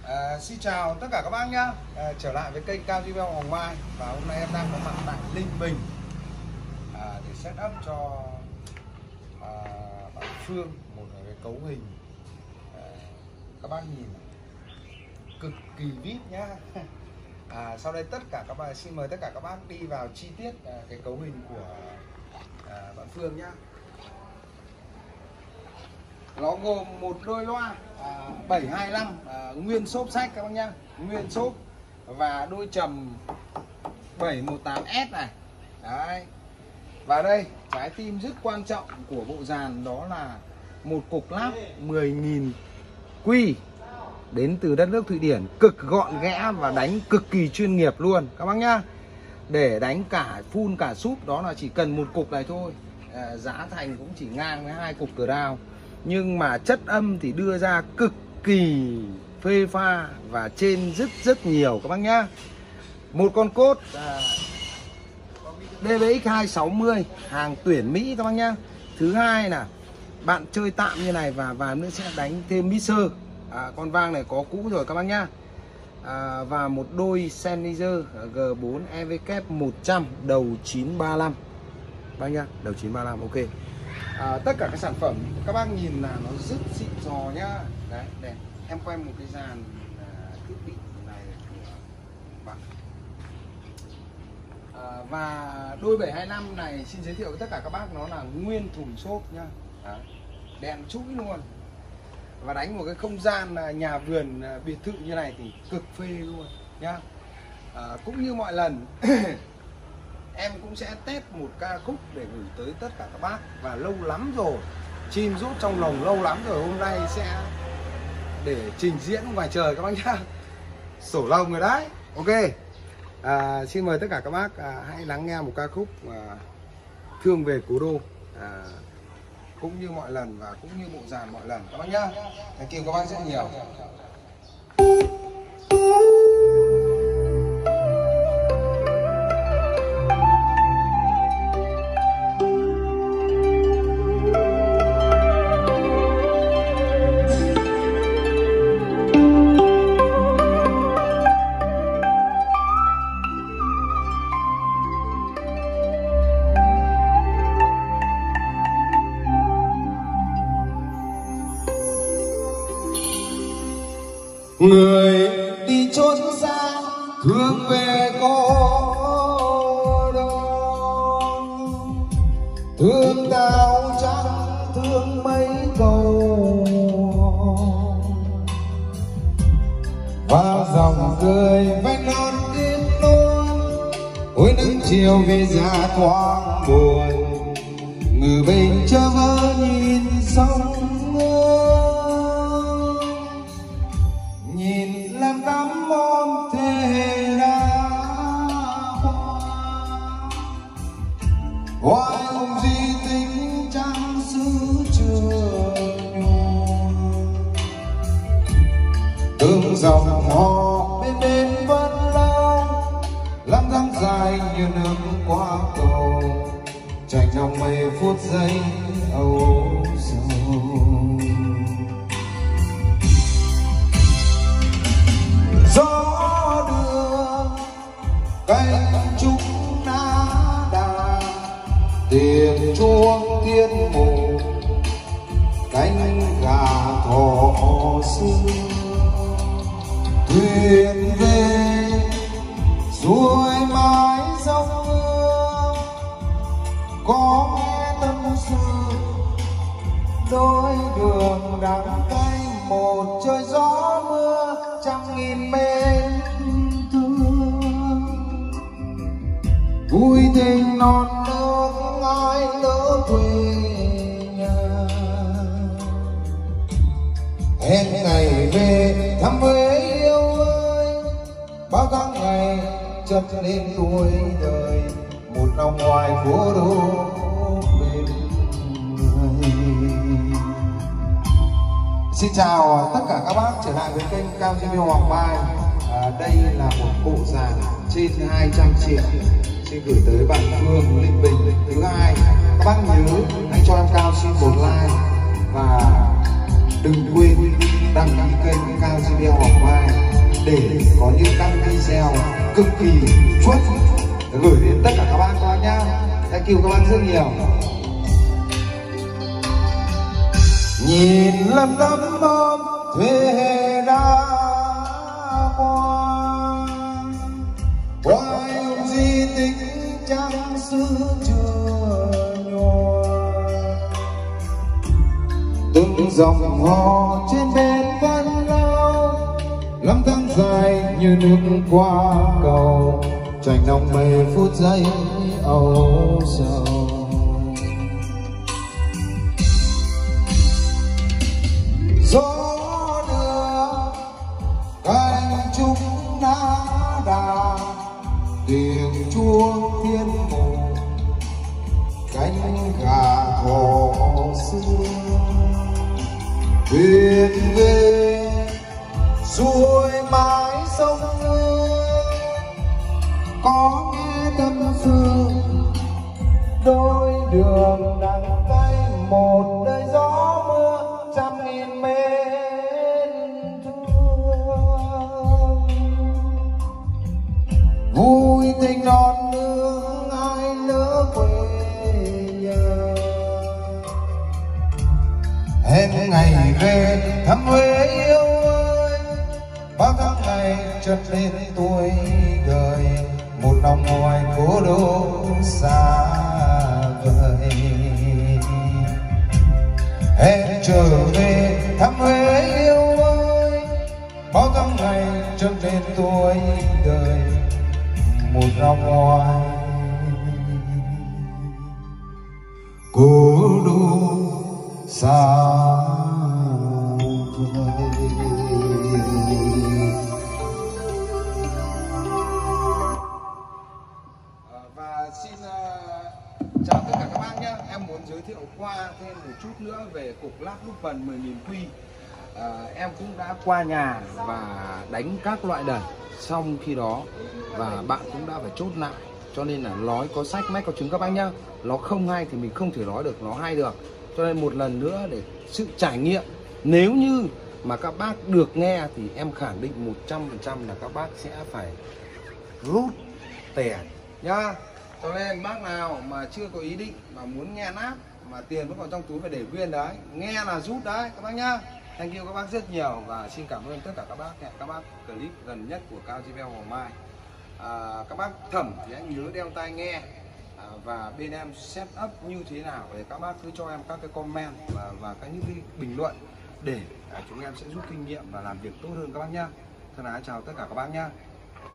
Xin chào tất cả các bác nhá. Trở lại với kênh Cao JBL Hoàng Mai. Và hôm nay em đang có mặt tại Ninh Bình để set up cho bạn Phương một cái cấu hình các bác nhìn cực kỳ vip nhá. Sau đây tất cả các bạn xin mời tất cả các bác đi vào chi tiết cái cấu hình của bạn Phương nhá. Nó gồm một đôi loa 725 nguyên xốp sách các bác nhá, nguyên xốp, và đôi trầm 718S này. Đấy. Và đây, trái tim rất quan trọng của bộ dàn đó là một cục lắp 10.000 quy đến từ đất nước Thụy Điển, cực gọn ghẽ và đánh cực kỳ chuyên nghiệp luôn các bác nhá. Để đánh cả full cả súp đó là chỉ cần một cục này thôi. Giá thành cũng chỉ ngang với hai cục Crown, nhưng mà chất âm thì đưa ra cực kỳ phê pha và trên rất nhiều các bác nhá. Một con cốt DBX 260 hàng tuyển Mỹ các bác nhá. Thứ hai là bạn chơi tạm như này và nữa sẽ đánh thêm mixer. Con vang này có cũ rồi các bác nhá. Và một đôi Sennheiser G4 EVK 100 đầu 935 bác nhá, đầu 935. Ok. Tất cả các sản phẩm các bác nhìn là nó rất xịn sò nhá. Đấy, để em quay một cái dàn thiết bị này của bạn. Và đôi 725 này xin giới thiệu với tất cả các bác, nó là nguyên thùng xốp nhá. Đấy, đèn chuỗi luôn. Và đánh một cái không gian nhà vườn biệt thự như này thì cực phê luôn nhá. Cũng như mọi lần em cũng sẽ test một ca khúc để gửi tới tất cả các bác. Và lâu lắm rồi, chim rút trong lồng lâu lắm rồi, hôm nay sẽ để trình diễn ngoài trời các bác nhá. Sổ lồng rồi đấy. Ok. Xin mời tất cả các bác hãy lắng nghe một ca khúc Thương Về Cố Đô, cũng như mọi lần và cũng như bộ dàn mọi lần các bác nhá. Thank you các bác rất nhiều. Người đi chốn xa thương về cố đô, thương cao trắng thương mấy cầu, và dòng cười vách non đêm luôn. Ôi nắng chiều về già thoáng buồn, người bình chơ vơ nhìn sông tắm ôm thế đã hoài hùng di tính trăng xứ trường nhung. Từng dòng hò bên bên vẫn lâu, lắm tháng dài như nước qua cầu, chảy trong mấy phút giây âu sầu. Gió đưa cánh trúc lá đà, tiếng chuông thiên mù, cánh gà thỏ xưa. Thuyền về xuôi mái sông mưa, có nghe tâm sự đôi đường đắng cay, một trời gió mưa trăm nghìn mến thương. Vui tình non nước ai lỡ quê nhà, hẹn ngày về thăm quê yêu ơi. Bao tháng ngày chợt lên tuổi đời, một năm ngoài phố đô bên người. Xin chào tất cả các bác trở lại với kênh Cao JBL Hoàng Mai. Đây là một bộ dàn trên 200 triệu xin gửi tới bạn Phương Ninh Bình. Thứ hai, các bác nhớ hãy cho em Cao xin một like và đừng quên đăng ký kênh Cao JBL Hoàng Mai. để có những các video cực kỳ chuốt gửi đến tất cả các bác nhá. Thank you các bác rất nhiều. Nhìn lầm lắm ôm thuê đã qua yêu di tích trang xứ chưa nhòa, từng dòng hò trên bên vẫn lâu, năm tháng dài như nước qua cầu, chành nồng mây phút giây âu sầu. Gió đưa cành trúc lá đà, tiếng chuông thiên mù, cánh gà thỏ xưa, thuyền về xuôi mái sông Hương, có nghe tâm sự đôi đường đắng cay, một đời gió mưa trăm nghìn mến thương. Vui tình non nước ai lỡ quê nhà, hẹn ngày về thăm Huế yêu ơi, bao tháng ngày chợt lên tuổi đời, một năm ngoài cố đô xa vời. Hẹn trở về thăm Huế yêu ơi, bao tháng ngày chợt lên tuổi đời, một năm ngoài cố đô xa vời. Và xin chào tất cả các bác nhé. Em muốn giới thiệu qua thêm một chút nữa về cục lắp nút vần 10.000 quy. Em cũng đã qua nhà và đánh các loại đần xong khi đó, và bạn cũng đã phải chốt lại, cho nên là nói có sách mách có chứng các bác nhá. Nó không hay thì mình không thể nói được nó hay được, cho nên một lần nữa để sự trải nghiệm, nếu như mà các bác được nghe thì em khẳng định 100% là các bác sẽ phải rút tiền nhá. Cho nên bác nào mà chưa có ý định mà muốn nghe nát mà tiền vẫn còn trong túi phải để nguyên đấy, nghe là rút đấy các bác nhá. Thank you các bác rất nhiều và xin cảm ơn tất cả các bác. Hẹn các bác clip gần nhất của Cao JBL Hoàng Mai. Các bác thẩm thì anh nhớ đeo tai nghe, và bên em set up như thế nào để các bác cứ cho em các cái comment và những cái bình luận để chúng em sẽ rút kinh nghiệm và làm việc tốt hơn các bác nhá. Thân ái chào tất cả các bác nhá.